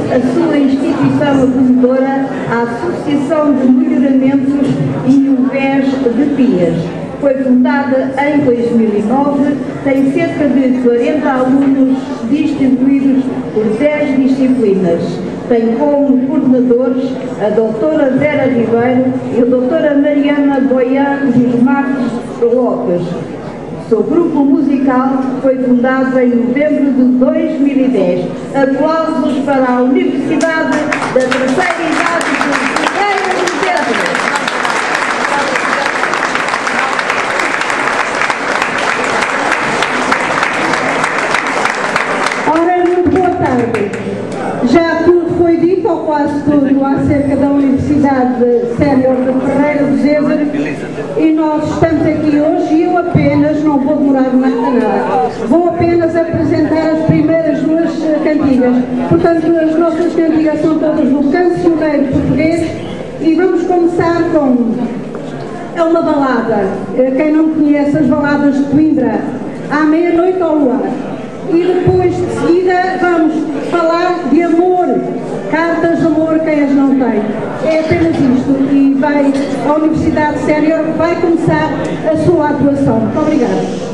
a sua instituição acolhedora, a Associação de Melhoramentos e o VES de Pias. Foi fundada em 2009, tem cerca de 40 alunos distribuídos por 10 disciplinas. Tem como coordenadores a doutora Vera Ribeiro e a doutora Mariana Boian dos Marques Lopes. O seu grupo musical foi fundado em novembro de 2010. Aplausos para a Universidade da Terceira Idade de Ferreira do Centro. Ora, muito boa tarde. Já tudo foi dito, ou quase tudo, acerca da Universidade Sénior de Ferreira do Zezer, e nós estamos aqui hoje e eu apenas, não vou demorar nada, vou apenas apresentar as primeiras duas cantigas. Portanto, as nossas cantigas são todas no cancioneiro português e vamos começar com uma balada. Quem não conhece as baladas de Coimbra, À Meia-Noite ao Luar. E depois de seguida vamos falar de amor, cartas de amor quem as não tem. É apenas isto e a Universidade Sénior vai começar a sua atuação. Muito obrigada.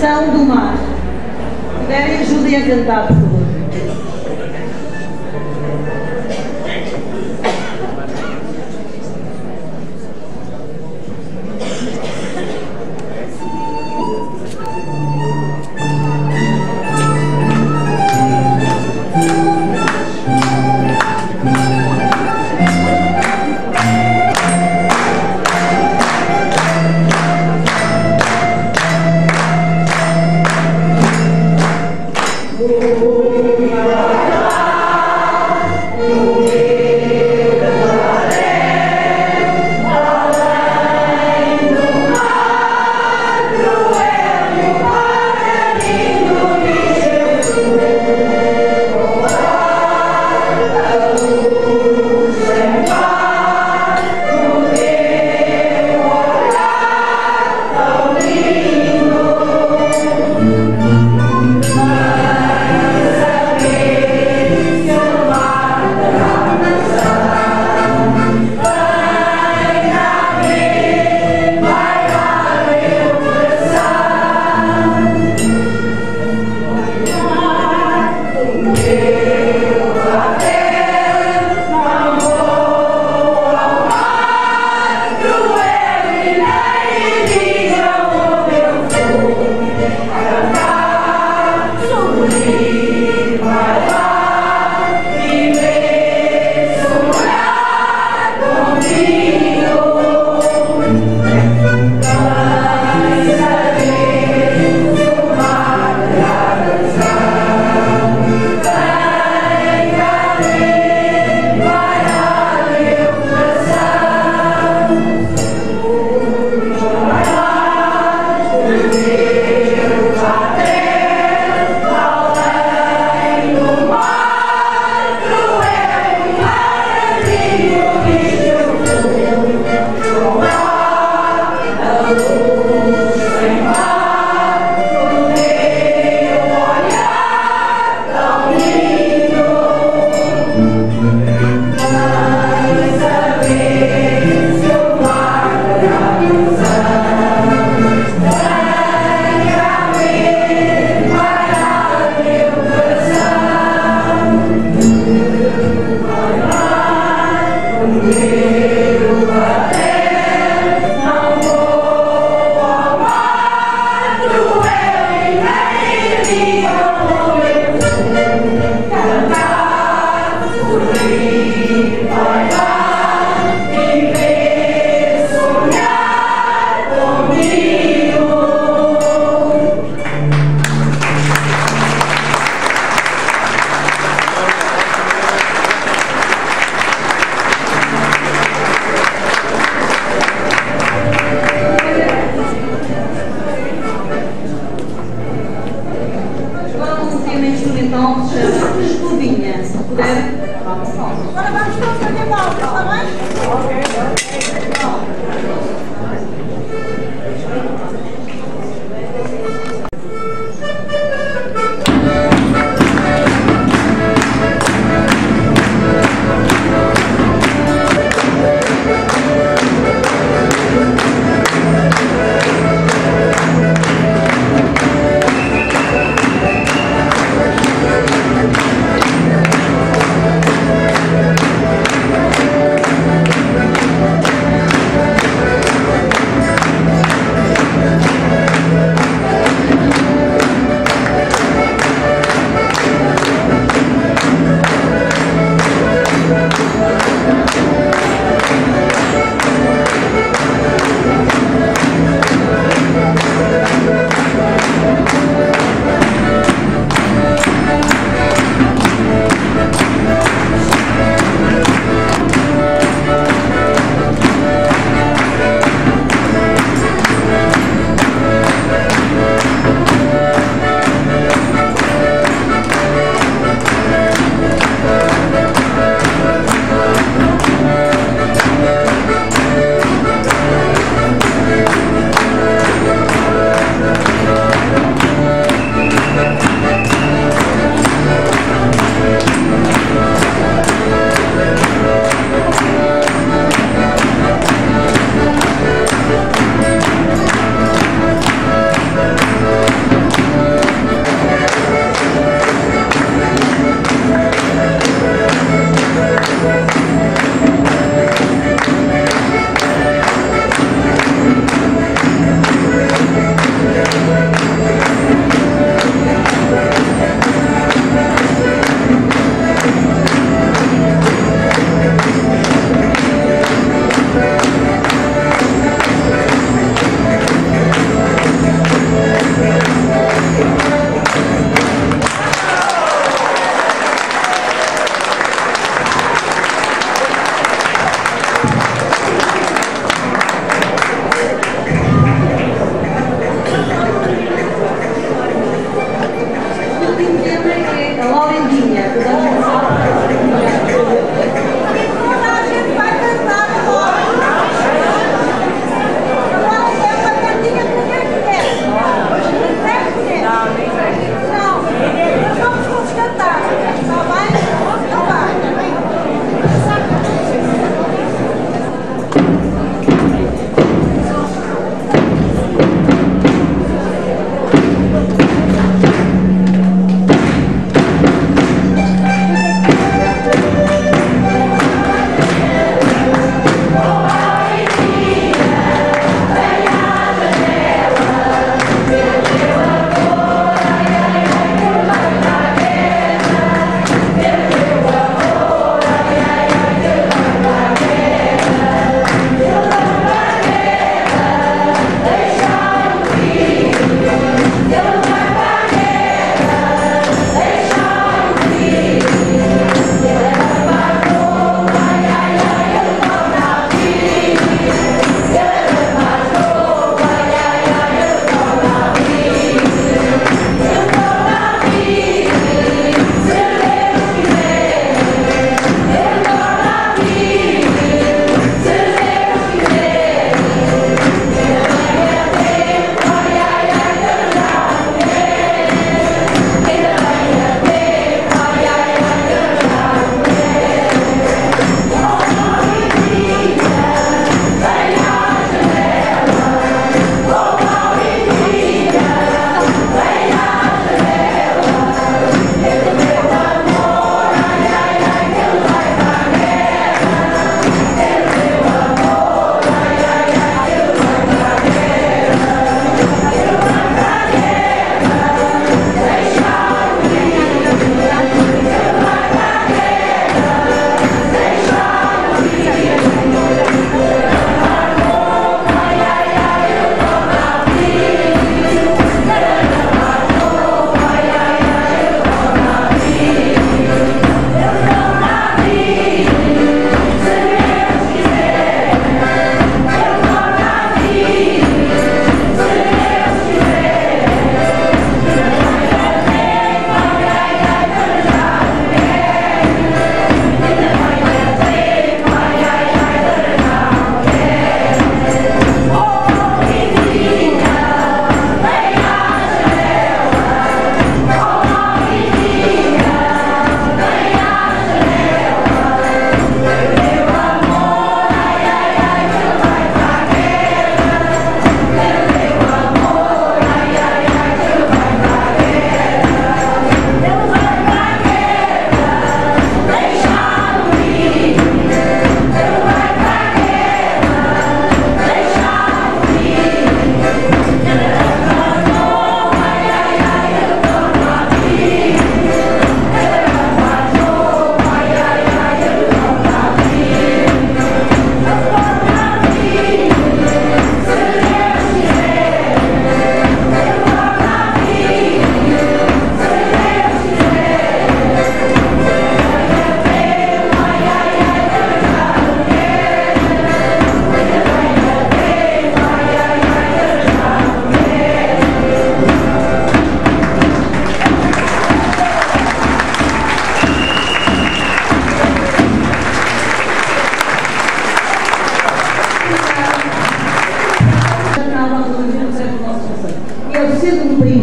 Canção do Mar. Se puderem, ajudem a cantar, por favor.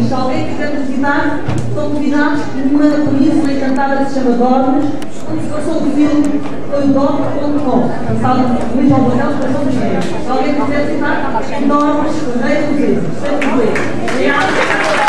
Se alguém quiser visitar, são convidados por uma península encantada que se chama Dormes, onde se passou o filme, foi o doc.com. Sabe, Luís Alvarez, Coração dos Negros. Se alguém quiser visitar, Dormes, Correio dos Negros. Sempre bem. Obrigada.